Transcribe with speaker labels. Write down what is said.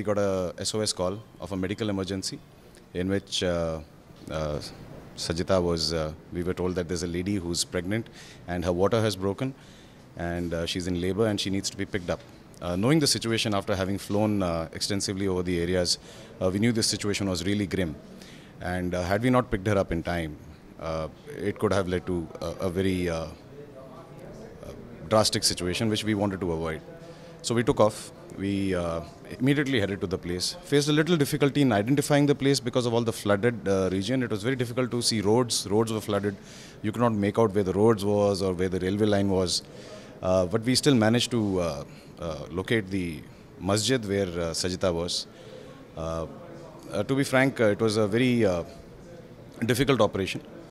Speaker 1: we got a SOS call of a medical emergency in which Sajita was, we were told that there's a lady who's pregnant and her water has broken and she's in labor and she needs to be picked up. Knowing the situation after having flown extensively over the areas, we knew this situation was really grim. And had we not picked her up in time, it could have led to a very drastic situation which we wanted to avoid. So we took off. We immediately headed to the place. Faced a little difficulty in identifying the place because of all the flooded region. It was very difficult to see roads. Roads were flooded. You could not make out where the roads was or where the railway line was. But we still managed to locate the masjid where Sajita was. To be frank, it was a very difficult operation.